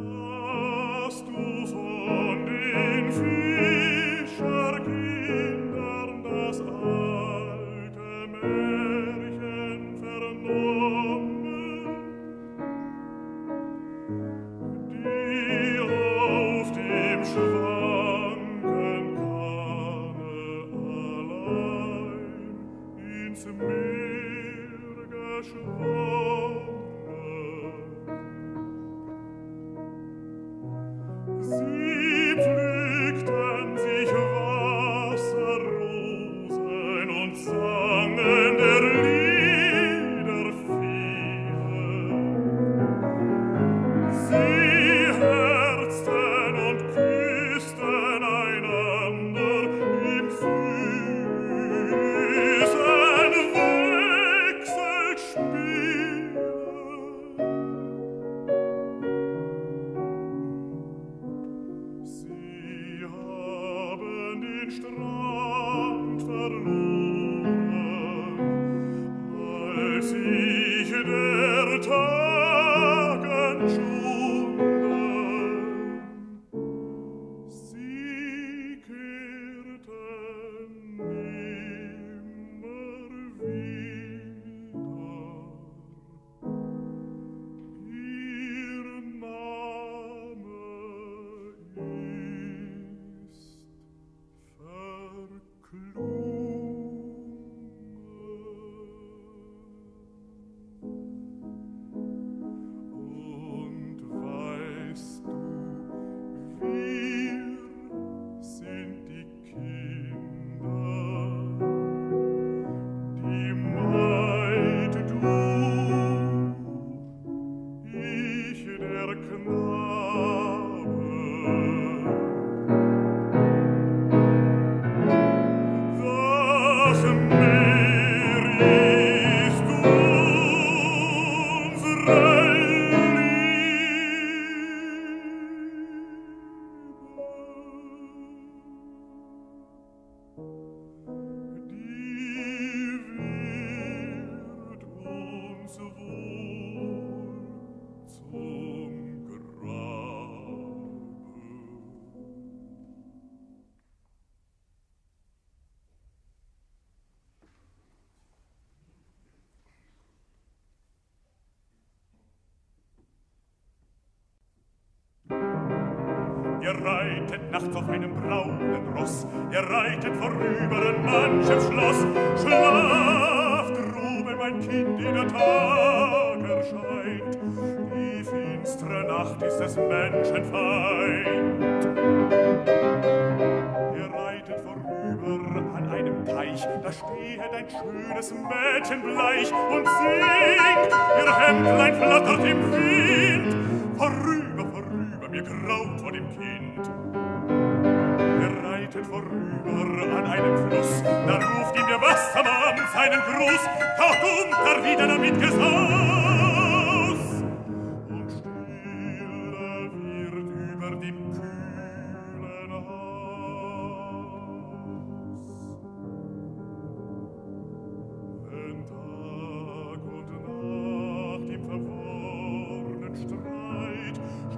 Hast du von den Fischerkindern das alte Märchen vernommen, die auf dem schwanken Kahne allein ins Meer geschwommen? Sie pflückten sich Wasserrosen und sangen der Lieder viele. Sie herzten und küssten einander im süßen Wechselspiel. Sie haben den Strand verloren, als sich der Tag entschunden. Sie kehrten nimmer wieder. Ihr Name ist verklungen. Und weißt du, wir sind die Kinder, die Maid du, ich der Knabe. Das Meer ist unsere Liebe, die wird uns wohl zum Grabe. Ihr reitet nachts auf einem braunen Ross, ihr reitet vorüber an manchem Schloss. Schlaft, Ruhe, mein Kind, ehe der Tag erscheint. Die finstere Nacht ist des Menschen Feind. Ihr reitet vorüber an einem Teich, da stehet ein schönes Mädchen bleich und singt, ihr Hemdlein flattert im Wind. Vorüber, vorüber, mir graut vor dem Kind. Er reitet vorüber an einem Fluss, da ruft ihm der Wassermann seinen Gruß, taucht unter wieder damit Gesaus. Und stille wird über dem kühlen Haus. Wenn Tag und Nacht im verworrenen Streit